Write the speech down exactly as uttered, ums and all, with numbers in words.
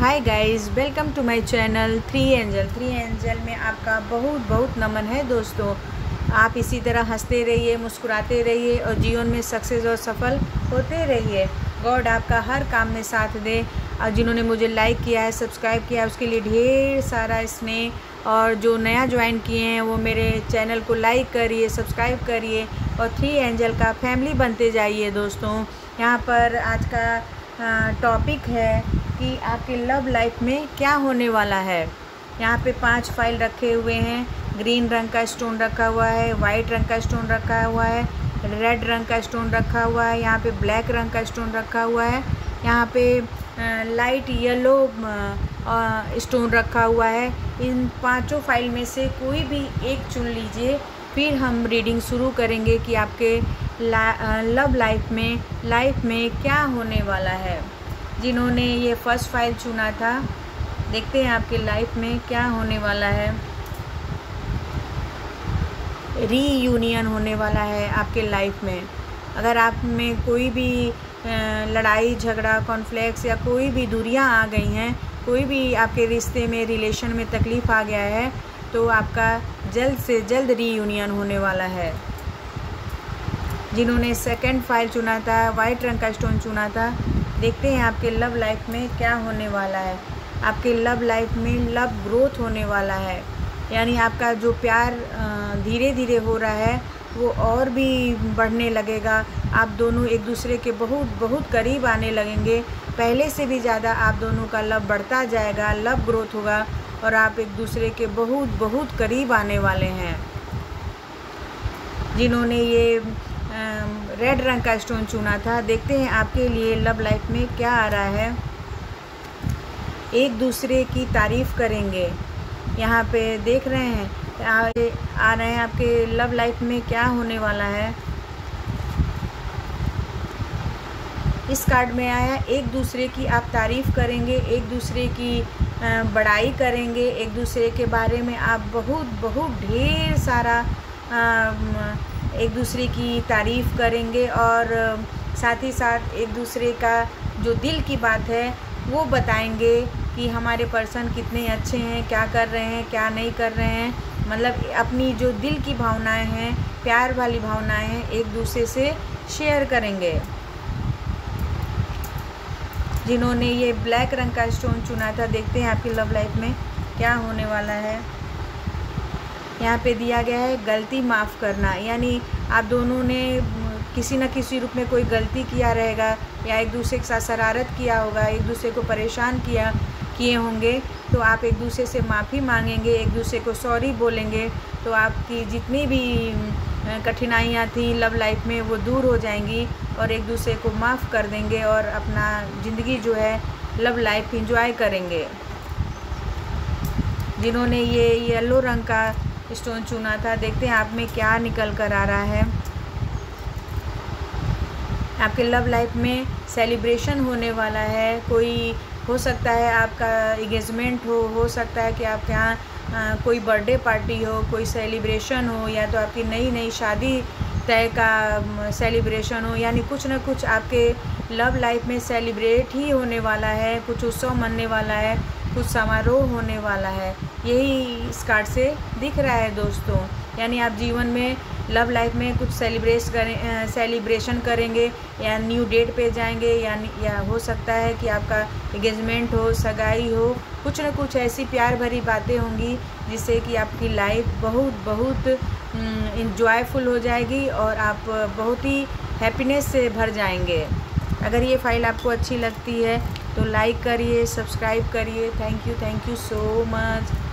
Hi guys, welcome to my channel three angel. Three angel में आपका बहुत बहुत नमन है दोस्तों। आप इसी तरह हंसते रहिए, मुस्कुराते रहिए और जीवन में सक्सेस और सफल होते रहिए। गॉड आपका हर काम में साथ दे। और जिन्होंने मुझे लाइक किया है, सब्सक्राइब किया है, उसके लिए ढेर सारा स्नेह। और जो नया ज्वाइन किए हैं वो मेरे चैनल को लाइक करिए, सब्सक्राइब करिए और थ्री एंजल का फैमिली बनते जाइए दोस्तों। यहाँ पर आज का टॉपिक है कि आपके लव लाइफ में क्या होने वाला है। यहाँ पे पांच फाइल रखे हुए हैं। ग्रीन रंग का स्टोन रखा हुआ है, वाइट रंग का स्टोन रखा हुआ है, रेड रंग का स्टोन रखा हुआ है, यहाँ पे ब्लैक रंग का स्टोन रखा हुआ है, यहाँ पे लाइट येलो स्टोन रखा हुआ है। इन पांचों फाइल में से कोई भी एक चुन लीजिए, फिर हम रीडिंग शुरू करेंगे कि आपके ला, लव लाइफ में लाइफ में क्या होने वाला है। जिन्होंने ये फर्स्ट फाइल चुना था, देखते हैं आपके लाइफ में क्या होने वाला है। रीयूनियन होने वाला है आपके लाइफ में। अगर आप में कोई भी लड़ाई झगड़ा कॉन्फ्लिक्ट्स या कोई भी दूरियां आ गई हैं, कोई भी आपके रिश्ते में रिलेशन में तकलीफ़ आ गया है, तो आपका जल्द से जल्द रीयूनियन होने वाला है। जिन्होंने सेकंड फाइल चुना था, वाइट रंग का स्टोन चुना था, देखते हैं आपके लव लाइफ में क्या होने वाला है। आपके लव लाइफ में लव ग्रोथ होने वाला है, यानी आपका जो प्यार धीरे धीरे हो रहा है वो और भी बढ़ने लगेगा। आप दोनों एक दूसरे के बहुत बहुत करीब आने लगेंगे। पहले से भी ज़्यादा आप दोनों का लव बढ़ता जाएगा, लव ग्रोथ होगा और आप एक दूसरे के बहुत बहुत करीब आने वाले हैं। जिन्होंने ये रेड रंग का स्टोन चुना था, देखते हैं आपके लिए लव लाइफ में क्या आ रहा है। एक दूसरे की तारीफ़ करेंगे, यहाँ पे देख रहे हैं आ, आ रहे हैं आपके लव लाइफ में क्या होने वाला है। इस कार्ड में आया एक दूसरे की आप तारीफ़ करेंगे, एक दूसरे की बड़ाई करेंगे, एक दूसरे के बारे में आप बहुत बहुत ढेर सारा एक दूसरे की तारीफ़ करेंगे और साथ ही साथ एक दूसरे का जो दिल की बात है वो बताएंगे कि हमारे पर्सन कितने अच्छे हैं, क्या कर रहे हैं, क्या नहीं कर रहे हैं। मतलब अपनी जो दिल की भावनाएं हैं, प्यार वाली भावनाएं हैं, एक दूसरे से शेयर करेंगे। जिन्होंने ये ब्लैक रंग का स्टोन चुना था, देखते हैं आपकी लव लाइफ में क्या होने वाला है। यहाँ पे दिया गया है गलती माफ़ करना, यानी आप दोनों ने किसी न किसी रूप में कोई गलती किया रहेगा या एक दूसरे के साथ शरारत किया होगा, एक दूसरे को परेशान किया किए होंगे, तो आप एक दूसरे से माफ़ी मांगेंगे, एक दूसरे को सॉरी बोलेंगे, तो आपकी जितनी भी कठिनाइयाँ थी लव लाइफ में वो दूर हो जाएंगी और एक दूसरे को माफ़ कर देंगे और अपना ज़िंदगी जो है लव लाइफ एंजॉय करेंगे। जिन्होंने ये येलो रंग का स्टोन चुना था, देखते हैं आप में क्या निकल कर आ रहा है। आपके लव लाइफ में सेलिब्रेशन होने वाला है। कोई हो सकता है आपका एंगेजमेंट हो हो सकता है कि आपके यहाँ कोई बर्थडे पार्टी हो, कोई सेलिब्रेशन हो, या तो आपकी नई नई शादी तय का सेलिब्रेशन हो। यानी कुछ ना कुछ आपके लव लाइफ में सेलिब्रेट ही होने वाला है, कुछ उत्सव मनने वाला है, कुछ समारोह होने वाला है। यही इस कार्ड से दिख रहा है दोस्तों। यानी आप जीवन में लव लाइफ में कुछ सेलिब्रेट करें सेलिब्रेशन करेंगे या न्यू डेट पे जाएंगे, या या हो सकता है कि आपका एंगेजमेंट हो, सगाई हो। कुछ न कुछ ऐसी प्यार भरी बातें होंगी जिससे कि आपकी लाइफ बहुत बहुत इंजॉयफुल हो जाएगी और आप बहुत ही हैप्पीनेस से भर जाएंगे। अगर ये फाइल आपको अच्छी लगती है तो लाइक करिए, सब्सक्राइब करिए। Thank you thank you so much.